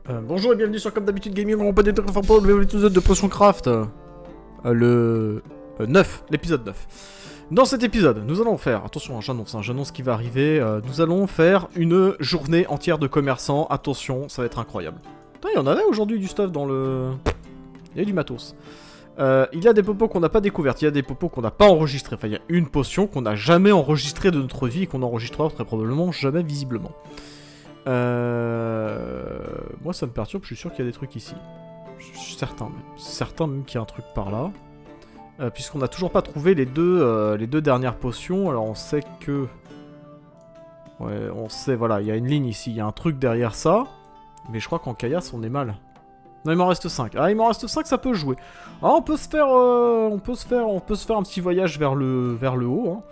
Bonjour et bienvenue sur Comme d'habitude Gaming, on peut dire pour le épisode de Potion Craft. Le 9, l'épisode 9. Dans cet épisode, nous allons faire, attention, j'annonce qui va arriver, nous allons faire une journée entière de commerçants, attention, ça va être incroyable. Putain, il y en avait aujourd'hui du stuff dans le... Il y a du matos. Il y a des popos qu'on n'a pas découvertes, il y a des popos qu'on n'a pas enregistrés, enfin il y a une potion qu'on n'a jamais enregistrée de notre vie et qu'on enregistrera très probablement jamais visiblement. Moi ça me perturbe, je suis sûr qu'il y a des trucs ici. Je suis certain même qu'il y a un truc par là. Puisqu'on n'a toujours pas trouvé les deux dernières potions, alors on sait que... Ouais, on sait, voilà, il y a une ligne ici, il y a un truc derrière ça. Mais je crois qu'en caillasse on est mal. Non, il m'en reste 5. Ah, il m'en reste 5, ça peut jouer. Ah, on peut se faire un petit voyage vers le haut, hein.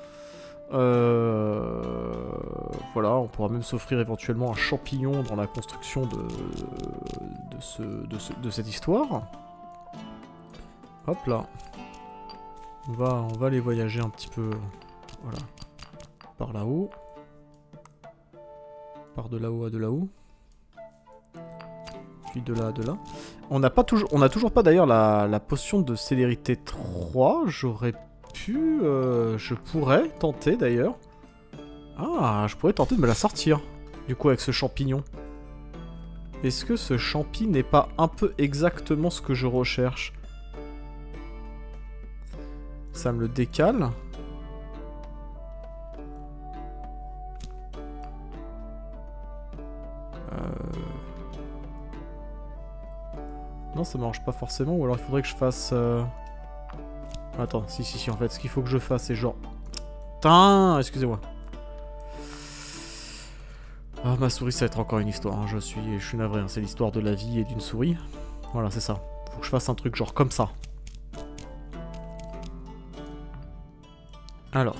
Voilà, on pourra même s'offrir éventuellement un champignon dans la construction de cette histoire. Hop là. On va aller voyager un petit peu, voilà, par là-haut. Par de là-haut à de là-haut. Puis de là à de là. On a toujours pas d'ailleurs la potion de célérité 3, j'aurais pu... je pourrais tenter d'ailleurs. Ah, je pourrais tenter de me la sortir. Du coup avec ce champignon. Est-ce que ce champi n'est pas un peu exactement ce que je recherche? Ça me le décale. Non, ça marche pas forcément, ou alors il faudrait que je fasse... Attends, si, en fait, ce qu'il faut que je fasse, c'est genre... Putain, excusez-moi. Ah, ma souris, ça va être encore une histoire, hein. Je suis navré, hein. C'est l'histoire de la vie et d'une souris. Voilà, c'est ça. Faut que je fasse un truc genre comme ça. Alors...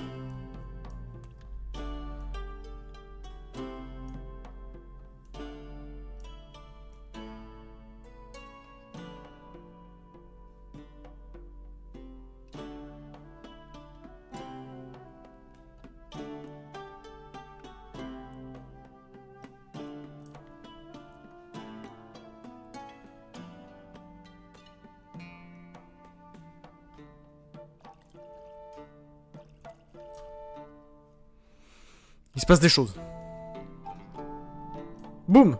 Il se passe des choses. Boum.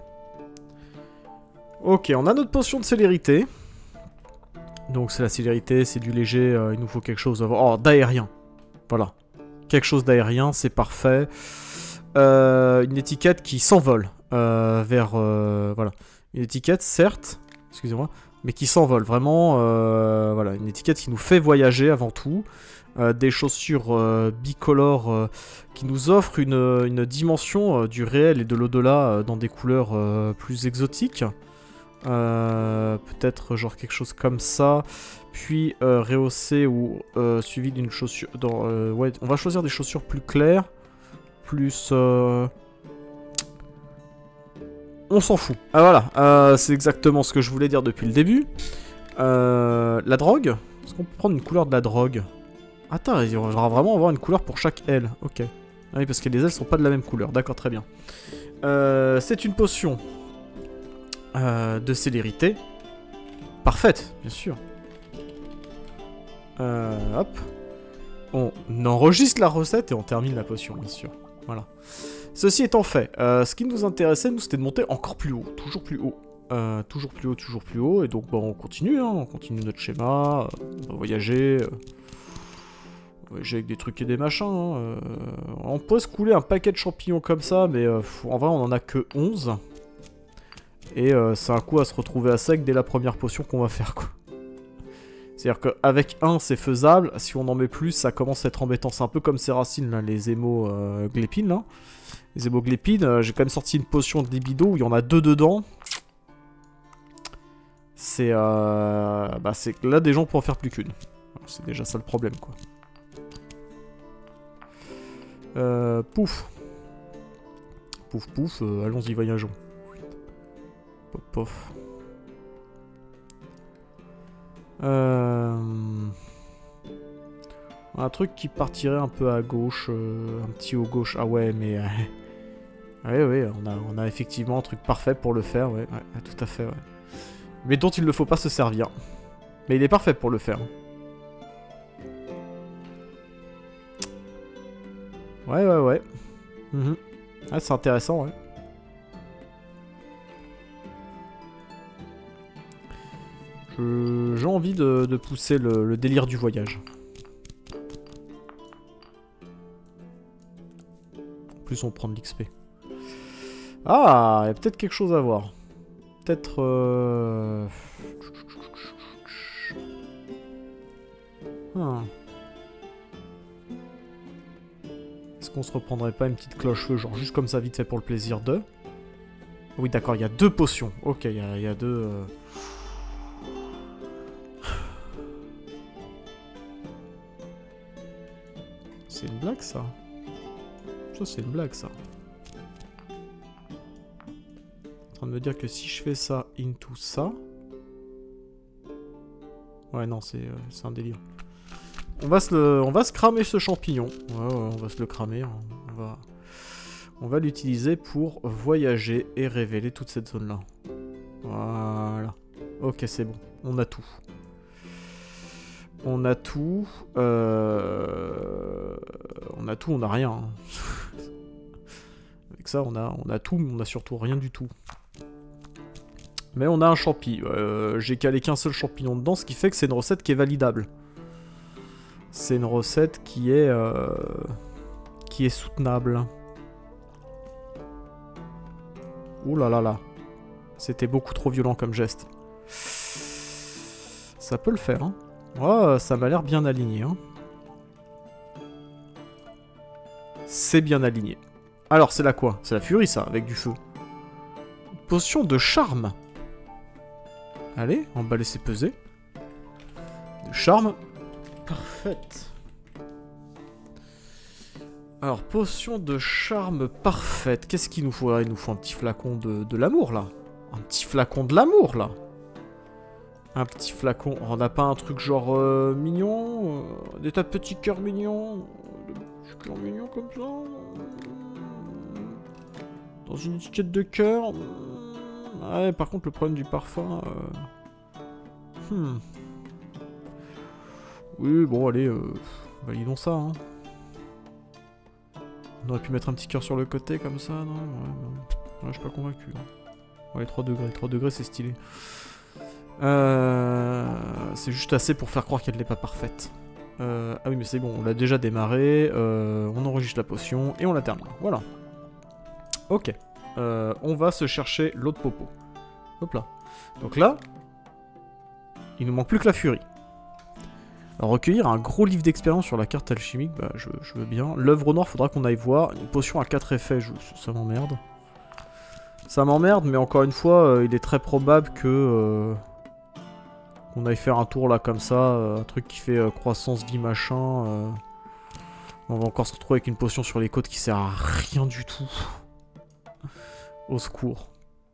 Ok, on a notre potion de célérité. Donc c'est la célérité, c'est du léger, il nous faut quelque chose... Oh, d'aérien. Voilà. Quelque chose d'aérien, c'est parfait. Une étiquette qui s'envole vers... voilà. Une étiquette, certes, excusez-moi, mais qui s'envole. Vraiment, voilà. Une étiquette qui nous fait voyager avant tout. Des chaussures bicolores qui nous offrent une dimension du réel et de l'au-delà dans des couleurs plus exotiques. Peut-être genre quelque chose comme ça. Puis rehaussé ou suivi d'une chaussure... ouais, on va choisir des chaussures plus claires. Plus... On s'en fout. Ah voilà, c'est exactement ce que je voulais dire depuis le début. La drogue. Est-ce qu'on peut prendre une couleur de la drogue? Attends, il va vraiment avoir une couleur pour chaque aile. Ok. Ah oui, parce que les ailes sont pas de la même couleur. D'accord, très bien. C'est une potion de célérité. Parfaite, bien sûr. Hop. On enregistre la recette et on termine la potion, bien sûr. Voilà. Ceci étant fait, ce qui nous intéressait, nous, c'était de monter encore plus haut. Toujours plus haut. Toujours plus haut. Et donc, bon, on continue, hein. On continue notre schéma. On va voyager... J'ai avec des trucs et des machins, hein. On peut se couler un paquet de champignons comme ça, mais en vrai on en a que 11. Et c'est un coup à se retrouver à sec dès la première potion qu'on va faire, quoi. C'est-à-dire qu'avec 1 c'est faisable, si on en met plus ça commence à être embêtant. C'est un peu comme ces racines là, les hémoglépines là. Les hémoglépines, j'ai quand même sorti une potion de libido où il y en a 2 dedans. C'est c'est que là des gens pourront en faire plus qu'une. C'est déjà ça le problème, quoi. Pouf. Pouf, allons-y, voyageons. Pop, pof. Un truc qui partirait un peu à gauche, un petit haut gauche. Ah ouais, mais... Oui, oui, on a effectivement un truc parfait pour le faire, ouais, ouais, tout à fait, ouais. Mais dont il ne faut pas se servir. Mais il est parfait pour le faire. Ouais, ouais, ouais. Ah, c'est intéressant, ouais. J'ai envie de pousser le délire du voyage. En plus, on prend de l'XP. Ah, il y a peut-être quelque chose à voir. Peut-être... Est-ce qu'on se reprendrait pas une petite cloche-feu, genre juste comme ça, vite fait pour le plaisir de... Oui, d'accord, il y a 2 potions. Ok, il y a 2... C'est une blague, ça. Ça, c'est une blague, ça. En train de me dire que si je fais ça into ça... Ouais, non, c'est un délire. On va se cramer ce champignon. Ouais, on va se le cramer. On va l'utiliser pour voyager et révéler toute cette zone-là. Voilà. Ok, c'est bon. On a tout. On a tout. On a tout, on a rien. Avec ça, on a tout, mais on a surtout rien du tout. Mais on a un champi. J'ai calé qu'un seul champignon dedans, ce qui fait que c'est une recette qui est validable. C'est une recette qui est soutenable. Ouh là là là. C'était beaucoup trop violent comme geste. Ça peut le faire, hein. Oh, ça m'a l'air bien aligné, hein. C'est bien aligné. Alors, c'est la quoi? C'est la furie, ça, avec du feu. Potion de charme. Allez, emballer ses pesées. De charme. Parfaite. Alors, potion de charme parfaite. Qu'est-ce qu'il nous faut? Il nous faut un petit flacon de l'amour, là. Un petit flacon de l'amour, là. Un petit flacon. On n'a pas un truc genre mignon? Des tas de petits cœurs mignons? Des petits cœurs mignons comme ça? Dans une étiquette de cœur? Ouais, par contre, le problème du parfum... Oui, bon, allez, validons ça, hein. On aurait pu mettre un petit cœur sur le côté, comme ça, non? Ouais, je suis pas convaincu. Hein. Ouais, 3 degrés. 3 degrés, c'est stylé. C'est juste assez pour faire croire qu'elle n'est pas parfaite. Ah oui, mais c'est bon, on l'a déjà démarré. On enregistre la potion et on la termine. Voilà. Ok. On va se chercher l'autre popo. Hop là. Donc là, il nous manque plus que la furie. Alors, recueillir un gros livre d'expérience sur la carte alchimique, bah je veux bien. L'œuvre au noir, faudra qu'on aille voir. Une potion à 4 effets, ça m'emmerde. Ça m'emmerde, mais encore une fois, il est très probable que... on aille faire un tour là comme ça, un truc qui fait croissance, vie, machin. On va encore se retrouver avec une potion sur les côtes qui sert à rien du tout. Au secours.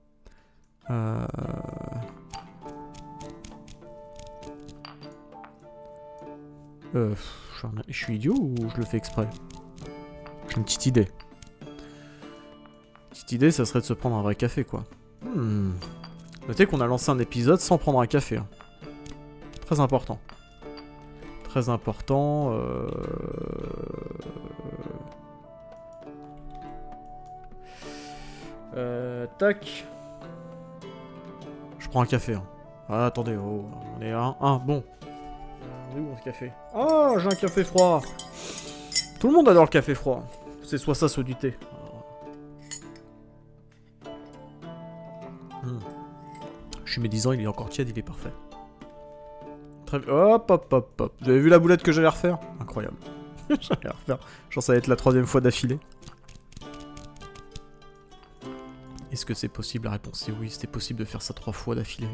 Je suis idiot ou je le fais exprès? J'ai une petite idée. Petite idée, ça serait de se prendre un vrai café, quoi. Notez qu'on a lancé un épisode sans prendre un café. Hein. Très important. Très important. Tac. Je prends un café. Hein. Ah, attendez, oh, on est à un. Bon. On est où, ce café? Oh, j'ai un café froid. Tout le monde adore le café froid. C'est soit ça, soit du thé. Je suis médisant, il est encore tiède, il est parfait. Très bien. Hop, hop, hop, hop. Vous avez vu la boulette que j'allais refaire? Incroyable. J'allais refaire. Je pense que ça va être la 3e fois d'affilée. Est-ce que c'est possible? La réponse est oui, c'était possible de faire ça 3 fois d'affilée.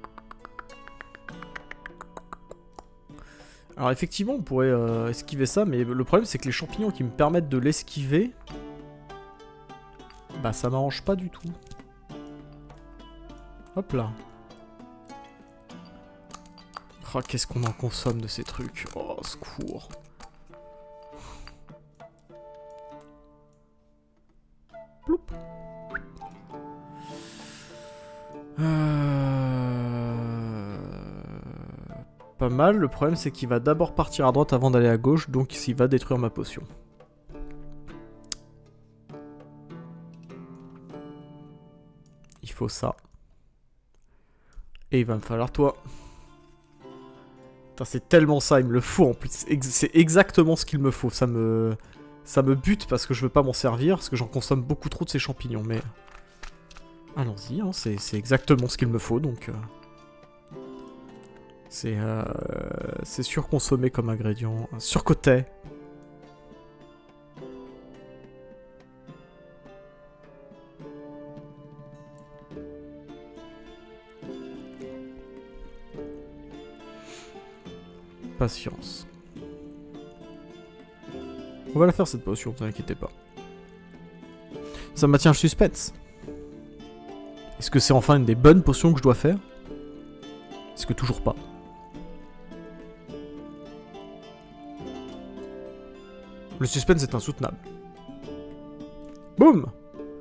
Alors effectivement, on pourrait esquiver ça, mais le problème c'est que les champignons qui me permettent de l'esquiver... Bah ça m'arrange pas du tout. Hop là. Oh, qu'est-ce qu'on en consomme de ces trucs. Oh, secours. Ploup. Pas mal, le problème c'est qu'il va d'abord partir à droite avant d'aller à gauche, donc il va détruire ma potion. Il faut ça. Et il va me falloir toi. Putain, c'est tellement ça, il me le faut en plus. C'est exactement ce qu'il me faut. Ça me bute parce que je veux pas m'en servir, parce que j'en consomme beaucoup trop de ces champignons, mais... Allons-y, hein, c'est exactement ce qu'il me faut, donc... C'est surconsommé comme ingrédient. Surcoté. Patience. On va la faire cette potion, vous inquiétez pas. Ça maintient le suspense. Est-ce que c'est enfin une des bonnes potions que je dois faire? Est-ce que toujours pas? Le suspense est insoutenable. Boum!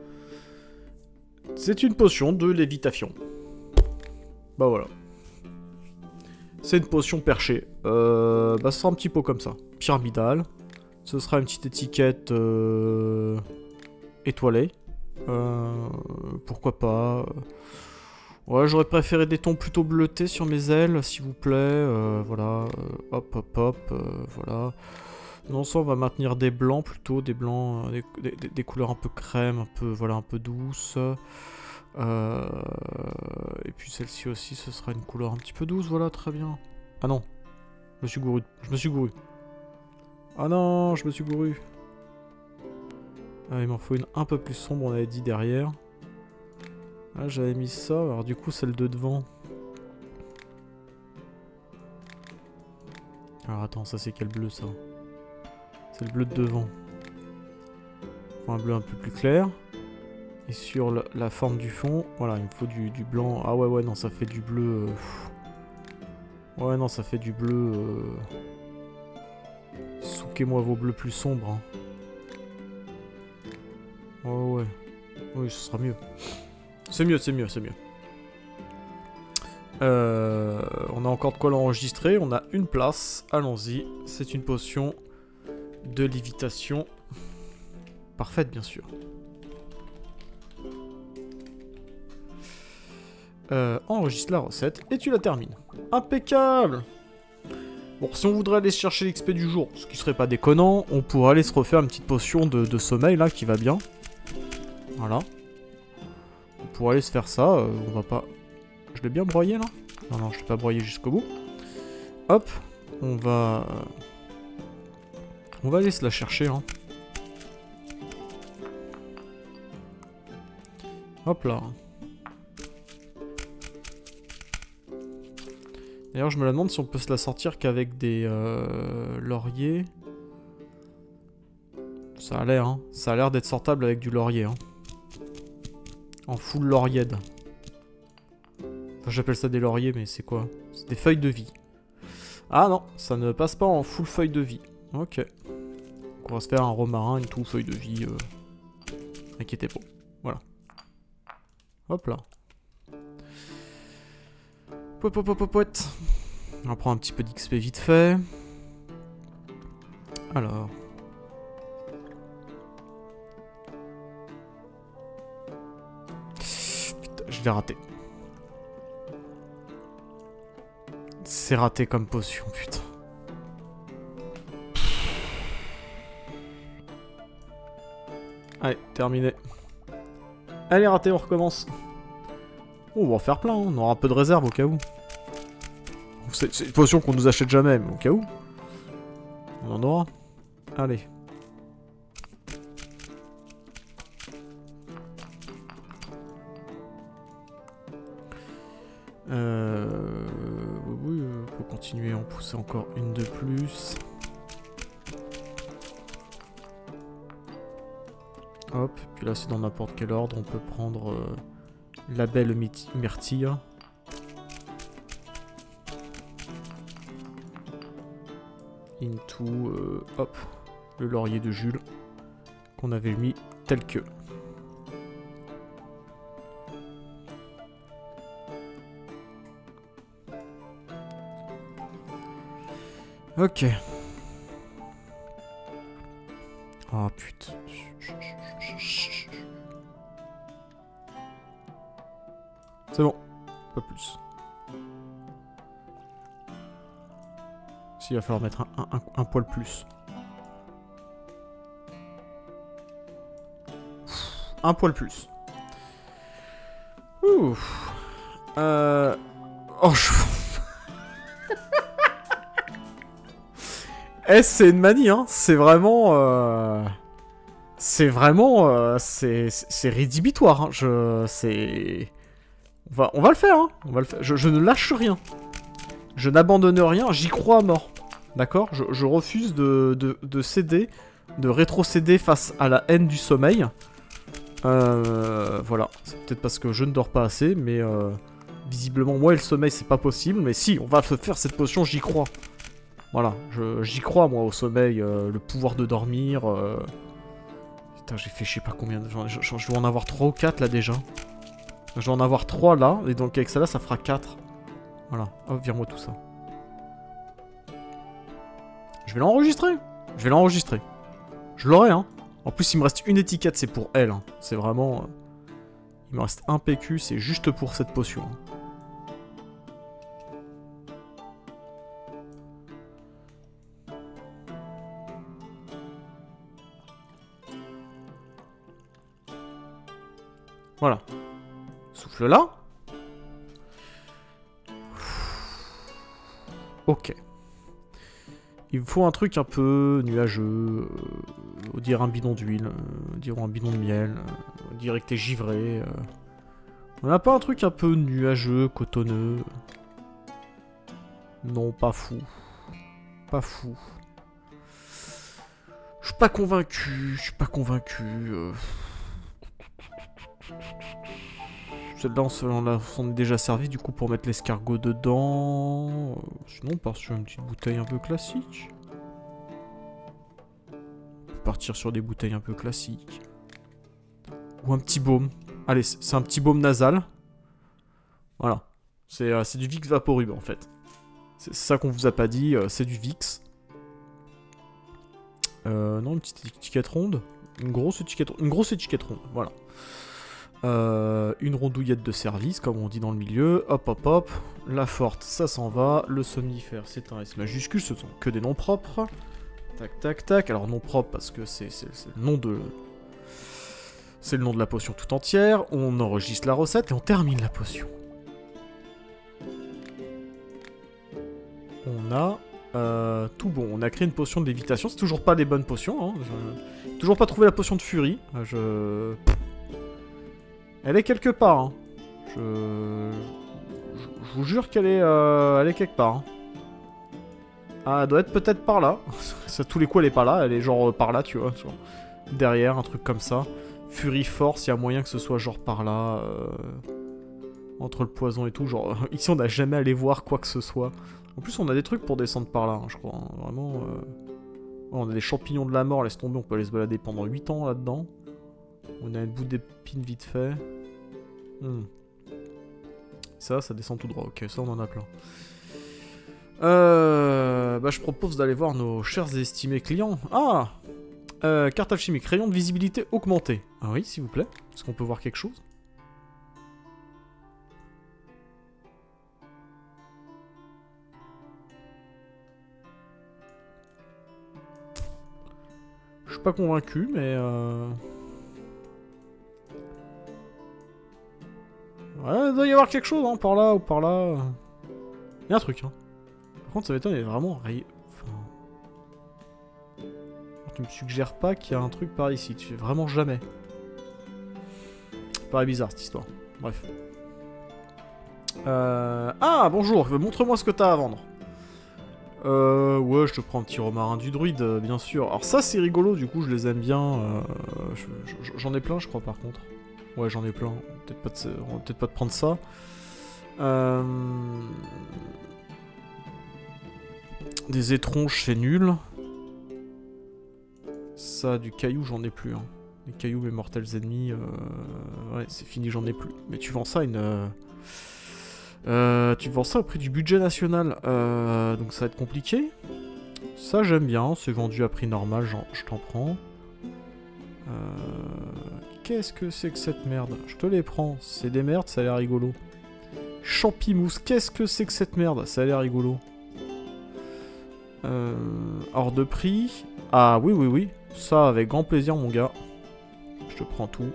C'est une potion de lévitation. Bah voilà. C'est une potion perchée. Bah ce sera un petit pot comme ça. Pyramidal. Ce sera une petite étiquette étoilée. Pourquoi pas. Ouais, j'aurais préféré des tons plutôt bleutés sur mes ailes, s'il vous plaît. Voilà. Hop, hop, hop. Voilà. Non, ça, on va maintenir des blancs plutôt. Des blancs, des couleurs un peu crème, voilà, un peu douces. Et puis celle-ci aussi, ce sera une couleur un petit peu douce, voilà, très bien. Ah non, je me suis gouru. Ah non, je me suis gouru. Ah, il m'en faut une un peu plus sombre, on avait dit derrière. Ah, j'avais mis ça, alors du coup celle de devant. Alors attends, ça c'est quel bleu ça? C'est le bleu de devant. Faut un bleu un peu plus clair. Et sur la forme du fond, voilà, il me faut du blanc. Ah ouais, non, ça fait du bleu. Ouais, non, ça fait du bleu. Souquez-moi vos bleus plus sombres. Hein. Ouais. Oui, ce sera mieux. C'est mieux. On a encore de quoi l'enregistrer. On a une place. Allons-y. C'est une potion de lévitation. Parfaite, bien sûr. Enregistre la recette et tu la termines. Impeccable! Bon, si on voudrait aller chercher l'XP du jour, ce qui serait pas déconnant, on pourrait aller se refaire une petite potion de sommeil là qui va bien. Voilà. On pourrait aller se faire ça, on va pas... Je l'ai bien broyé là? Non, je l'ai pas broyé jusqu'au bout. Hop, on va aller se la chercher hein. Hop là. D'ailleurs, je me la demande si on peut se la sortir qu'avec des lauriers. Ça a l'air, hein. Ça a l'air d'être sortable avec du laurier, hein. En full lauried. Enfin, j'appelle ça des lauriers, mais c'est quoi? C'est des feuilles de vie. Ah non, ça ne passe pas en full feuille de vie. Ok. Donc on va se faire un romarin, une tout feuille de vie. Inquiétez pas. Voilà. Hop là. Pouet. On prend un petit peu d'XP vite fait. Alors. Putain, je l'ai raté. C'est raté comme potion, putain. Allez, terminé. Allez, raté, on recommence. Oh, on va en faire plein, hein. On aura un peu de réserve au cas où. C'est une potion qu'on nous achète jamais, mais au cas où. On en aura. Allez. Oui, on peut continuer à en pousser encore une de plus. Hop, puis là c'est dans n'importe quel ordre, on peut prendre la belle myrtille. Into, hop, le laurier de Jules, qu'on avait mis tel que. Ok. Oh putain. C'est bon. Pas plus. S'il va falloir mettre un poil plus. Un poil plus. Ouf. Oh, je... Eh, c'est une manie, hein. C'est vraiment... C'est vraiment... c'est rédhibitoire, hein. C'est... On va le faire, hein. On va le faire. Je ne lâche rien. Je n'abandonne rien, j'y crois à mort. D'accord, je refuse de céder, de rétrocéder face à la haine du sommeil. Voilà. C'est peut-être parce que je ne dors pas assez, mais visiblement, moi et le sommeil, c'est pas possible. Mais si, on va faire cette potion, j'y crois. Voilà, j'y crois, moi, au sommeil, le pouvoir de dormir. Putain, j'ai fait je sais pas combien. Je dois en avoir 3 ou 4 là déjà. Je dois en avoir 3 là, et donc avec ça là, ça fera 4. Voilà, hop, vire-moi tout ça. Je vais l'enregistrer. Je vais l'enregistrer. Je l'aurai, hein. En plus, il me reste une étiquette, c'est pour elle. Hein. C'est vraiment... Il me reste un PQ, c'est juste pour cette potion. Voilà. Souffle là. Ok. Il me faut un truc un peu nuageux, on dirait un bidon d'huile, on dirait un bidon de miel, on dirait que t'es givré. On n'a pas un truc un peu nuageux, cotonneux? Non, pas fou. Pas fou. Je suis pas convaincu, je suis pas convaincu. Celle-là, on s'en est déjà servi du coup pour mettre l'escargot dedans. Sinon, on part sur une petite bouteille un peu classique. On peut partir sur des bouteilles un peu classiques. Ou un petit baume. Allez, c'est un petit baume nasal. Voilà. C'est du Vicks Vaporub en fait. C'est ça qu'on vous a pas dit, c'est du Vicks. Non, une petite étiquette ronde. Une grosse étiquette ronde, voilà. Une rondouillette de service, comme on dit dans le milieu. Hop, hop, hop. La forte, ça s'en va. Le somnifère, c'est un S majuscule. Ce sont que des noms propres. Tac, tac, tac. Alors, nom propre, parce que c'est le nom de... C'est le nom de la potion tout entière. On enregistre la recette et on termine la potion. On a... tout bon. On a créé une potion de lévitation. C'est toujours pas les bonnes potions. Hein. Toujours pas trouvé la potion de furie. Elle est quelque part. Hein. Je vous jure qu'elle est, elle est quelque part. Hein. Ah, elle doit être peut-être par là. À tous les coups, elle est pas là. Elle est genre par là, tu vois. Genre, derrière, un truc comme ça. Furie force, il y a moyen que ce soit genre par là. Entre le poison et tout. Genre, ici, on n'a jamais allé voir quoi que ce soit. En plus, on a des trucs pour descendre par là, hein, je crois. Hein. Vraiment. On a des champignons de la mort, laisse tomber. On peut aller se balader pendant 8 ans là-dedans. On a un bout d'épine vite fait. Ça descend tout droit. Ok, ça on en a plein. Bah, je propose d'aller voir nos chers et estimés clients. Ah, carte alchimique, rayon de visibilité augmenté. Ah oui, s'il vous plaît. Est-ce qu'on peut voir quelque chose? Je suis pas convaincu, mais... Ouais, il doit y avoir quelque chose, hein, par là ou par là. Il y a un truc, hein. Par contre, ça m'étonne, il est vraiment... Enfin... Tu me suggères pas qu'il y a un truc par ici. Tu fais vraiment jamais. Ça paraît bizarre, cette histoire. Bref. Ah, bonjour. Montre-moi ce que t'as à vendre. Ouais, je te prends un petit romarin du druide, bien sûr. Alors ça, c'est rigolo, du coup, je les aime bien. J'en ai plein, je crois, par contre. Ouais, j'en ai plein. On va peut-être pas te prendre ça. Des étronges, c'est nul. Ça, du caillou, j'en ai plus. Hein. Les cailloux, mes mortels ennemis. Ouais, c'est fini, j'en ai plus. Mais tu vends ça tu vends ça au prix du budget national. Donc ça va être compliqué. Ça, j'aime bien. C'est vendu à prix normal, je t'en prends. Qu'est-ce que c'est que cette merde? Je te les prends. C'est des merdes, ça a l'air rigolo. Champimousse, qu'est-ce que c'est que cette merde? Ça a l'air rigolo. Hors de prix. Ah oui, oui, oui. Ça, avec grand plaisir, mon gars. Je te prends tout.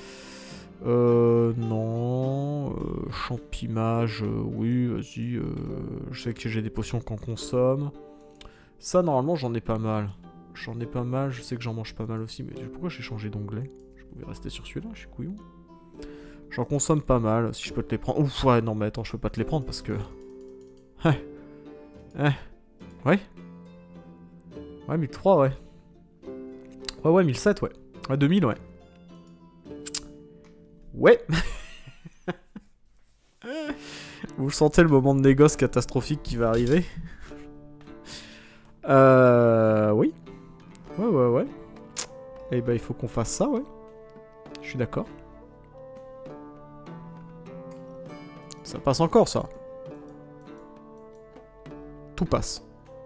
Non. Champimage, oui, vas-y. Je sais que j'ai des potions qu'on consomme. Ça, normalement, j'en ai pas mal. J'en ai pas mal, je sais que j'en mange pas mal aussi, mais pourquoi j'ai changé d'onglet? Je pouvais rester sur celui-là, je suis couillon. J'en consomme pas mal, si je peux te les prendre. Ouf, ouais, non, mais attends, je peux pas te les prendre parce que... Ouais. Ouais, 1003, ouais. Ouais, 1007, ouais. Ouais, 2000, ouais. Ouais. Vous sentez le moment de négoce catastrophique qui va arriver? Oui. Ouais. Et bah, il faut qu'on fasse ça, ouais. Je suis d'accord. Ça passe encore, ça. Tout passe.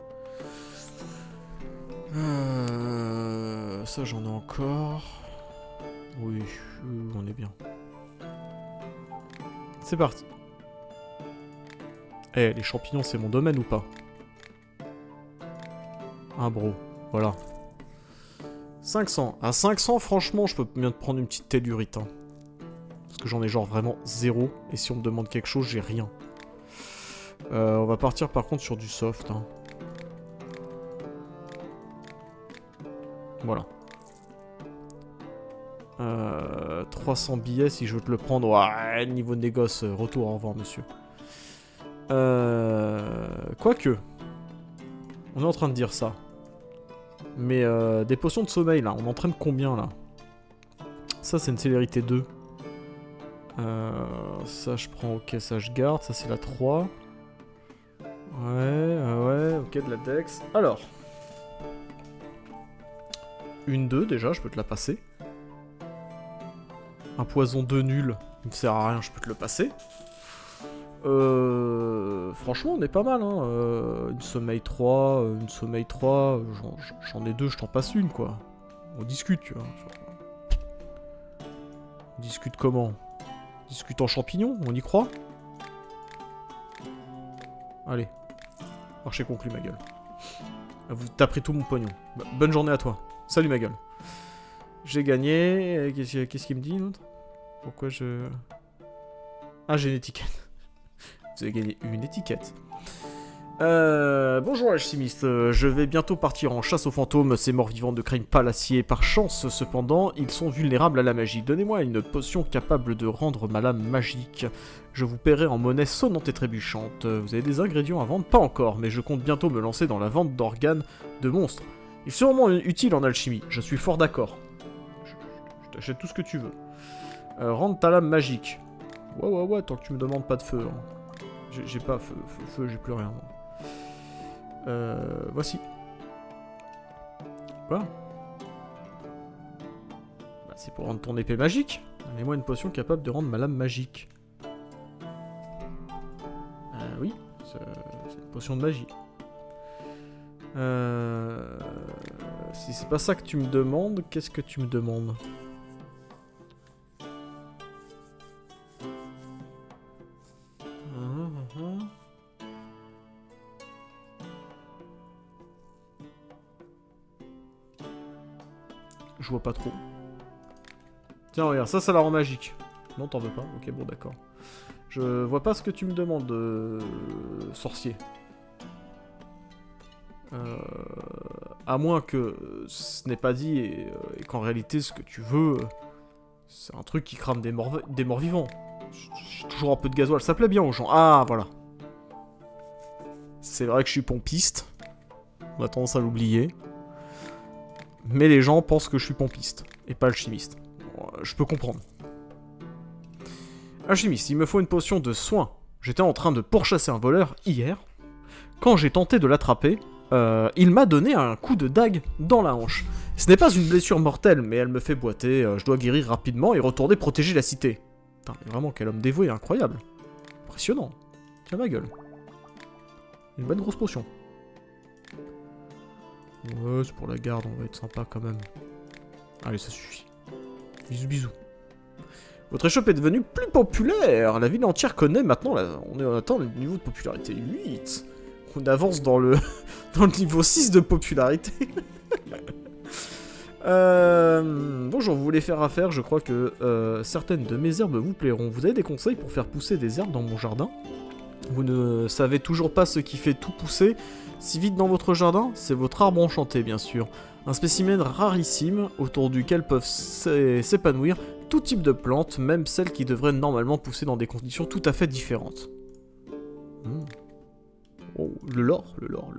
Ça, j'en ai encore. Oui, on est bien. C'est parti. Eh, les champignons, c'est mon domaine ou pas? Ah, bro. Voilà. 500. À 500, franchement, je peux bien te prendre une petite tellurite. Hein. Parce que j'en ai genre vraiment zéro. Et si on me demande quelque chose, j'ai rien. On va partir par contre sur du soft. Hein. Voilà. 300 billets si je veux te le prendre. Ouais, niveau de négoce, retour, au revoir monsieur. Quoique. On est en train de dire ça. Mais des potions de sommeil là, on entraîne combien là? Ça c'est une célérité 2. Ça je prends, ok, ça je garde, ça c'est la 3. Ouais, ok, de la dex. Alors. Une 2 déjà, je peux te la passer. Un poison 2 nul, il me sert à rien, je peux te le passer. Franchement, on est pas mal, hein. Une sommeil 3, j'en ai 2, je t'en passe une, quoi. On discute, tu vois. On discute comment? On discute en champignon, on y croit? Allez. Marché conclu, ma gueule. T'as pris tout mon pognon. Bonne journée à toi. Salut, ma gueule. J'ai gagné. Qu'est-ce qu'il me dit, l'autre? Pourquoi je... Ah, j'ai une étiquette. Vous avez gagné une étiquette. Bonjour alchimiste, je vais bientôt partir en chasse aux fantômes. Ces morts vivants ne craignent pas l'acier. Par chance, cependant, ils sont vulnérables à la magie. Donnez-moi une potion capable de rendre ma lame magique. Je vous paierai en monnaie sonnante et trébuchante. Vous avez des ingrédients à vendre? Pas encore, mais je compte bientôt me lancer dans la vente d'organes de monstres. Il est sûrement utile en alchimie, je suis fort d'accord. Je t'achète tout ce que tu veux. Rendre ta lame magique. Ouais, tant que tu me demandes pas de feu. Hein. J'ai pas feu, j'ai plus rien. Voici. Quoi? Bah, c'est pour rendre ton épée magique. Donnez-moi une potion capable de rendre ma lame magique. Oui, c'est une potion de magie. Si c'est pas ça que tu me demandes, qu'est-ce que tu me demandes? Je vois pas trop. Tiens, regarde, ça la rend magique. Non, t'en veux pas? Ok, bon, d'accord. Je vois pas ce que tu me demandes, sorcier. À moins que ce n'est pas dit et qu'en réalité, ce que tu veux, c'est un truc qui crame des morts vivants. J'ai toujours un peu de gasoil, ça plaît bien aux gens. Ah, voilà. C'est vrai que je suis pompiste. On a tendance à l'oublier. Mais les gens pensent que je suis pompiste, et pas alchimiste. Bon, je peux comprendre. Alchimiste, il me faut une potion de soin. J'étais en train de pourchasser un voleur hier. Quand j'ai tenté de l'attraper, il m'a donné un coup de dague dans la hanche. Ce n'est pas une blessure mortelle, mais elle me fait boiter. Je dois guérir rapidement et retourner protéger la cité. Putain, mais vraiment, quel homme dévoué, incroyable. Impressionnant. Tiens ma gueule. Une bonne grosse potion. Ouais, c'est pour la garde, on va être sympa quand même. Allez, ça suffit. Bisous, bisous. Votre échoppe est devenue plus populaire. La ville entière connaît maintenant, on atteint le niveau de popularité 8. On avance dans le, dans le niveau 6 de popularité. Bonjour, vous voulez faire affaire, je crois que certaines de mes herbes vous plairont. Vous avez des conseils pour faire pousser des herbes dans mon jardin? Vous ne savez toujours pas ce qui fait tout pousser si vite dans votre jardin? C'est votre arbre enchanté, bien sûr. Un spécimen rarissime autour duquel peuvent s'épanouir tout type de plantes, même celles qui devraient normalement pousser dans des conditions tout à fait différentes. Oh, le lore.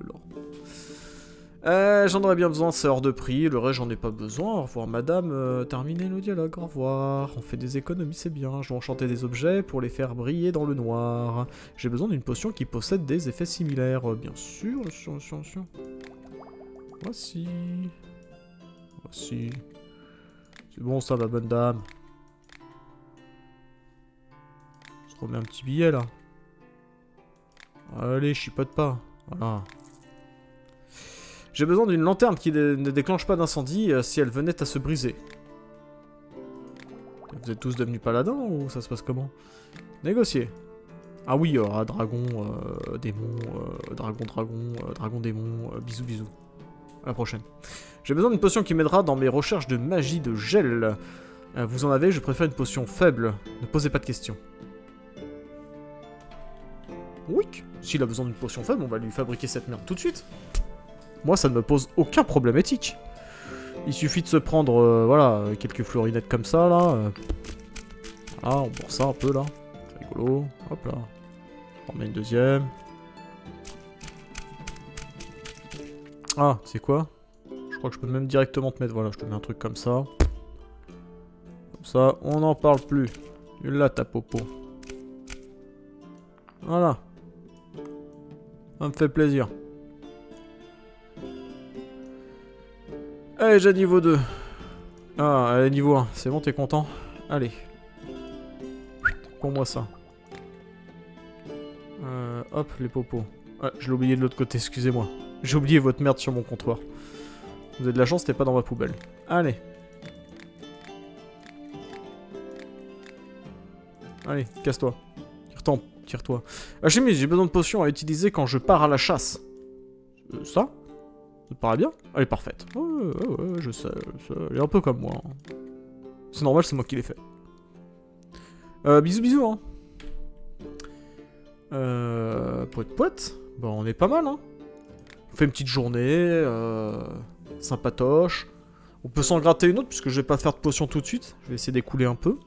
J'en aurais bien besoin, c'est hors de prix, le reste j'en ai pas besoin. Au revoir madame, terminez le dialogue, au revoir. On fait des économies, c'est bien. Je vais enchanter des objets pour les faire briller dans le noir. J'ai besoin d'une potion qui possède des effets similaires. Bien sûr. Voici. C'est bon ça, ma bonne dame. Je remets un petit billet là. Allez, chipote pas. Voilà. J'ai besoin d'une lanterne qui ne déclenche pas d'incendie si elle venait à se briser. Vous êtes tous devenus paladins ou ça se passe comment? Négocier. Ah oui, dragon, démon, dragon, démon, bisous, bisous. À la prochaine. J'ai besoin d'une potion qui m'aidera dans mes recherches de magie de gel. Vous en avez, je préfère une potion faible. Ne posez pas de questions. Oui, s'il a besoin d'une potion faible, on va lui fabriquer cette merde tout de suite. Moi, ça ne me pose aucun problème éthique. Il suffit de se prendre, voilà, quelques florinettes comme ça, là. Voilà, on bourre ça un peu, là. C'est rigolo. Hop là. On en met une deuxième. Ah, c'est quoi? Je crois que je peux même directement te mettre, voilà, je te mets un truc comme ça. Comme ça, on n'en parle plus. Là, ta popo. Voilà. Ça me fait plaisir. Allez, j'ai niveau 2. Ah, elle est niveau 1. C'est bon, t'es content? Allez. Pour moi ça. Hop, les popos. Ah, je l'ai oublié de l'autre côté, excusez-moi. J'ai oublié votre merde sur mon comptoir. Vous avez de la chance, c'était pas dans ma poubelle. Allez. Allez, casse-toi. Tire-toi. Ah, j'ai besoin de potions à utiliser quand je pars à la chasse. Ça? Ça te paraît bien? Elle est parfaite. Ouais, je sais. Elle est un peu comme moi. Hein. C'est normal, c'est moi qui l'ai fait. Bisous, hein. Poète. Bon, on est pas mal, hein. On fait une petite journée. Sympatoche. On peut s'en gratter une autre, puisque je vais pas faire de potion tout de suite. Je vais essayer d'écouler un peu.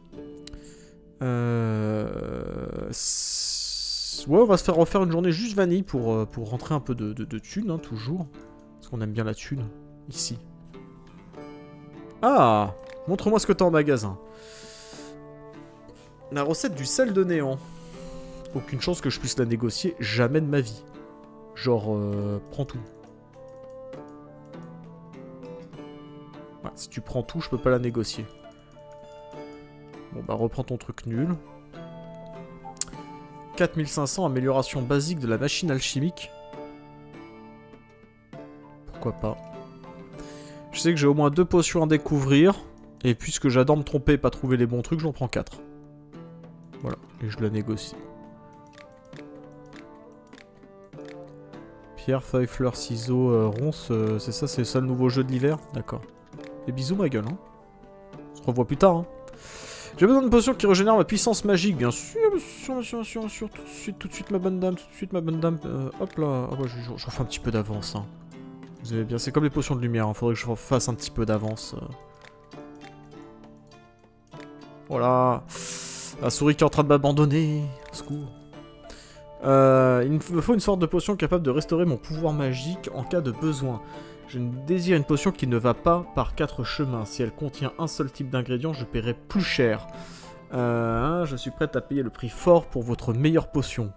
Ouais, on va se faire refaire une journée juste vanille pour rentrer un peu de thunes, hein, toujours. Parce qu'on aime bien la thune, ici. Ah! Montre-moi ce que t'as en magasin. La recette du sel de néant. Aucune chance que je puisse la négocier, jamais de ma vie. Genre, prends tout. Ouais, si tu prends tout, je peux pas la négocier. Bon bah reprends ton truc nul. 4500, amélioration basique de la machine alchimique. Pourquoi pas. Je sais que j'ai au moins 2 potions à découvrir. Et puisque j'adore me tromper et pas trouver les bons trucs, j'en prends 4. Voilà, et je la négocie. Pierre, feuille, fleur, ciseaux, ronces, c'est ça le nouveau jeu de l'hiver? D'accord. Et bisous ma gueule, hein. On se revoit plus tard, hein. J'ai besoin d'une potion qui régénère ma puissance magique, bien sûr, tout de suite ma bonne dame, hop là, ah bah, j'en fais un petit peu d'avance, hein. Vous avez bien, c'est comme les potions de lumière, hein. Faudrait que je fasse un petit peu d'avance. Voilà, la souris qui est en train de m'abandonner, au secours. Il me faut une sorte de potion capable de restaurer mon pouvoir magique en cas de besoin. Je désire une potion qui ne va pas par 4 chemins. Si elle contient un seul type d'ingrédient, je paierai plus cher. Je suis prête à payer le prix fort pour votre meilleure potion.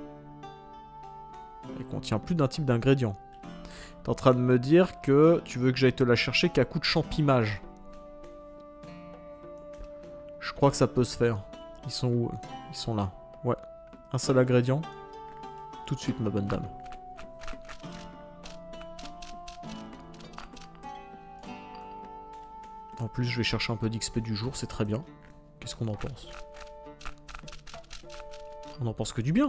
Elle contient plus d'un type d'ingrédient. T'es en train de me dire que tu veux que j'aille te la chercher qu'à coup de champimage. Je crois que ça peut se faire. Ils sont où? Ils sont là. Ouais. Un seul ingrédient. Tout de suite, ma bonne dame. En plus, je vais chercher un peu d'XP du jour, c'est très bien. Qu'est-ce qu'on en pense? On en pense que du bien.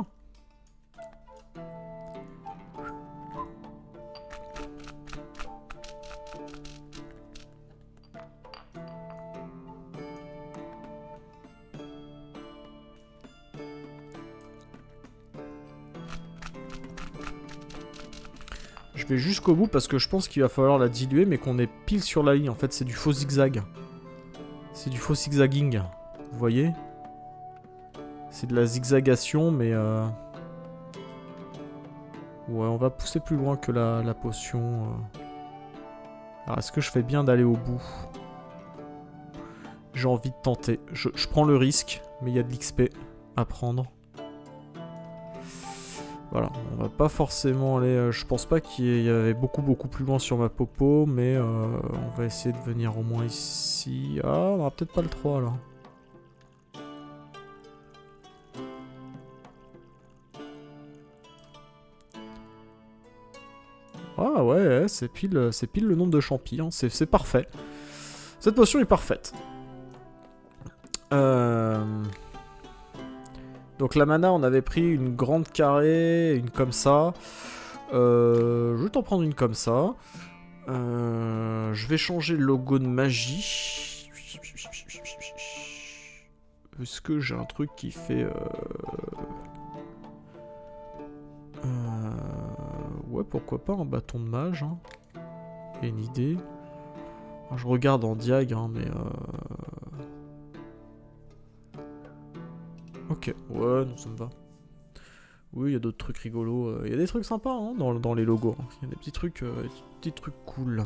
Je vais jusqu'au bout parce que je pense qu'il va falloir la diluer, mais qu'on est pile sur la ligne. En fait, c'est du faux zigzag. C'est du faux zigzagging. Vous voyez? C'est de la zigzagation, mais... Ouais, on va pousser plus loin que la potion. Alors, est-ce que je fais bien d'aller au bout? J'ai envie de tenter. Je prends le risque, mais il y a de l'XP à prendre. Voilà, on va pas forcément aller... je pense pas qu'il y avait beaucoup plus loin sur ma popo, mais on va essayer de venir au moins ici. Ah, on aura peut-être pas le 3 là. Ah ouais, c'est pile le nombre de champis, hein. C'est parfait. Cette potion est parfaite. Donc la mana, on avait pris une grande carrée, une comme ça. Je vais t'en prendre une comme ça. Je vais changer le logo de magie. Est-ce que j'ai un truc qui fait... Ouais, pourquoi pas un bâton de mage, hein. Il y a une idée. Je regarde en diag, hein, mais... Ok, ouais, non, ça me va. Oui, il y a d'autres trucs rigolos. Il y a des trucs sympas, hein, dans les logos. Il y a des petits trucs cool.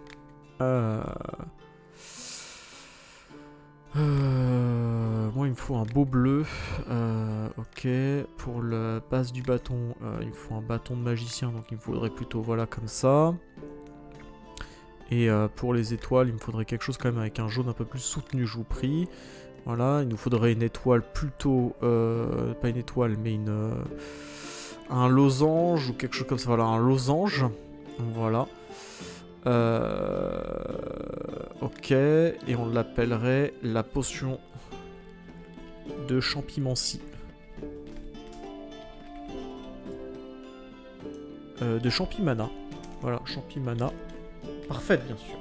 Moi, il me faut un beau bleu. Ok. Pour la base du bâton, il me faut un bâton de magicien. Donc, il me faudrait plutôt, voilà, comme ça. Et pour les étoiles, il me faudrait quelque chose quand même avec un jaune un peu plus soutenu, je vous prie. Voilà, il nous faudrait une étoile plutôt... pas une étoile, mais un losange ou quelque chose comme ça. Voilà, un losange. Voilà. Ok, et on l'appellerait la potion de champimancie. De champimana. Voilà, champimana. Parfaite, bien sûr.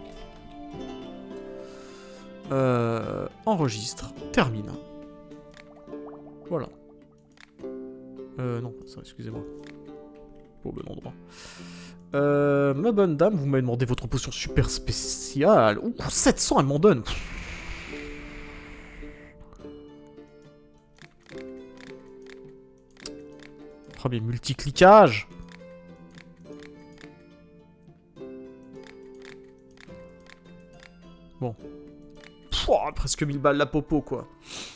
Enregistre, termine. Voilà. Non, ça, excusez-moi. Au bon endroit. Ma bonne dame, vous m'avez demandé votre potion super spéciale. Ouh, 700, elle m'en donne. Oh, mais multicliquage. Bon. Pouah, presque 1000 balles la popo, quoi.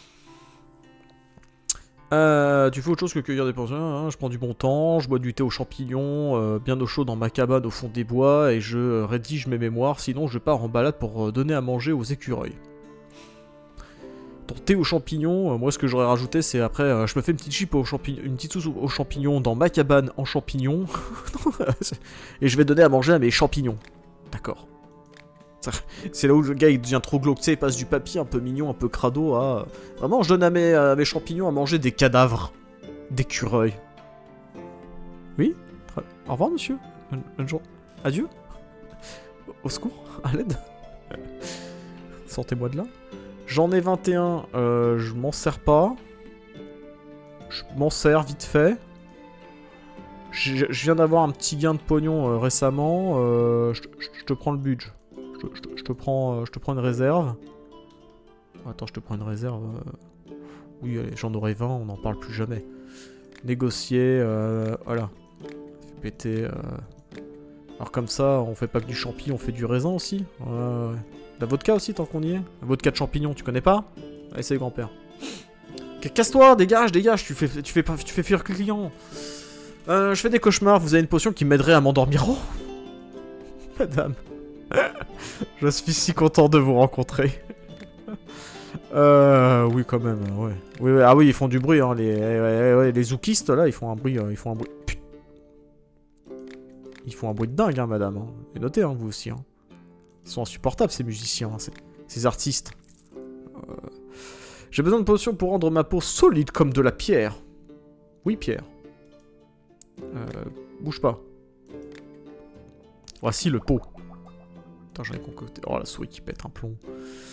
Tu fais autre chose que cueillir des potions, hein. Je prends du bon temps, je bois du thé aux champignons, bien au chaud dans ma cabane au fond des bois, et je rédige mes mémoires, sinon je pars en balade pour donner à manger aux écureuils. Ton thé aux champignons, moi ce que j'aurais rajouté c'est après, je me fais une petite chip aux champignons, une petite sauce aux champignons dans ma cabane en champignons, et je vais donner à manger à mes champignons. D'accord. C'est là où le gars il devient trop glauque, tu sais, il passe du papier un peu mignon, un peu crado à... Vraiment, je donne à mes champignons à manger des cadavres d'écureuils. Oui? Au revoir, monsieur. Bonne journée. Adieu. Au secours. À l'aide. Sortez-moi de là. J'en ai 21. Je m'en sers pas. Je m'en sers vite fait. Je viens d'avoir un petit gain de pognon récemment. Je te prends le budget. Je te prends une réserve. Attends, je te prends une réserve. Oui, allez, j'en aurai 20, on n'en parle plus jamais. Négocier, voilà. Fait péter. Alors comme ça, on fait pas que du champi, on fait du raisin aussi. La vodka aussi, tant qu'on y est. La vodka de champignons, tu connais pas? Allez, c'est le grand-père. Casse-toi, dégage, tu fais fuir le client. Je fais des cauchemars, vous avez une potion qui m'aiderait à m'endormir. Oh, madame. Je suis si content de vous rencontrer. Oui, quand même, ouais. Oui, ah oui, ils font du bruit, hein, les zoukistes, là, ils font un bruit, Putain. Ils font un bruit de dingue, hein, madame. Hein. Et notez, hein, vous aussi, hein. Ils sont insupportables, ces musiciens, hein. Ces artistes. J'ai besoin de potions pour rendre ma peau solide comme de la pierre. Oui, pierre. Bouge pas. Voici le pot. Attends, j'en ai concocté. Oh, la souris qui pète un plomb.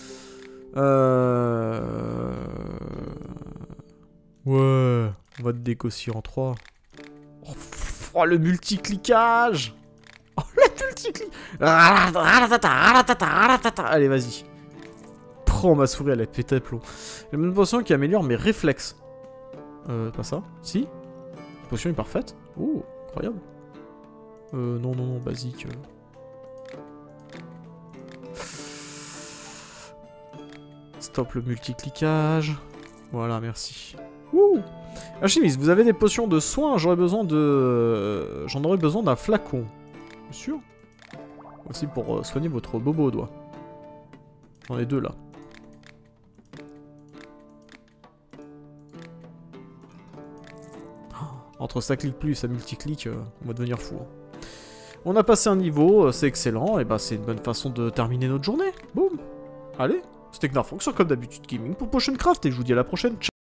Ouais. On va te décossier en 3. Oh, le multicliquage. Oh, le multiclic. Allez, vas-y. Prends ma souris, elle a pété plomb. J'ai une potion qui améliore mes réflexes. Pas ça? Si? La potion est parfaite. Oh, incroyable. Non, basique. Stop le multicliquage. Voilà, merci. Wouh! Alchimiste, vous avez des potions de soins? J'aurais besoin de... J'en aurais besoin d'un flacon. Bien sûr. Aussi pour soigner votre bobo au doigt. J'en ai 2 là. Entre ça clique plus et ça multiclique, on va devenir fou. On a passé un niveau, c'est excellent, et bah c'est une bonne façon de terminer notre journée. Boum. Allez, c'était Gnarfonk sur comme d'habitude gaming pour Potioncraft, et je vous dis à la prochaine. Ciao.